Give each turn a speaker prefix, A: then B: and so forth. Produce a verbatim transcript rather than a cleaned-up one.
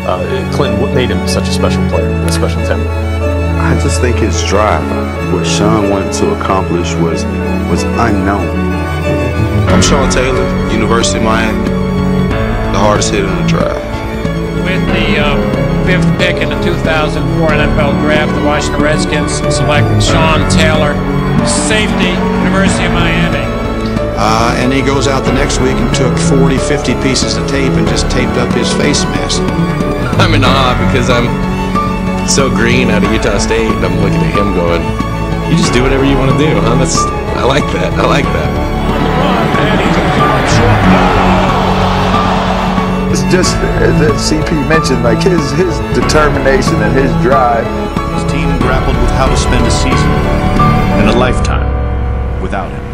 A: Uh, Clinton, what made him such a special player, a special talent?
B: I just think his drive, what Sean wanted to accomplish was was unknown.
C: I'm Sean Taylor, University of Miami, the hardest hitter in the draft.
D: With the uh, fifth pick in the two thousand four N F L Draft, the Washington Redskins select Sean Taylor, safety, University of Miami.
E: Uh, and he goes out the next week and took forty, fifty pieces of tape and just taped up his face mask.
F: I'm in awe because I'm so green out of Utah State. I'm looking at him going, you just do whatever you want to do, huh? That's, I like that. I like that.
D: And he's a
G: It's just, as C P mentioned, like his, his determination and his drive.
H: His team grappled with how to spend a season and a lifetime without him.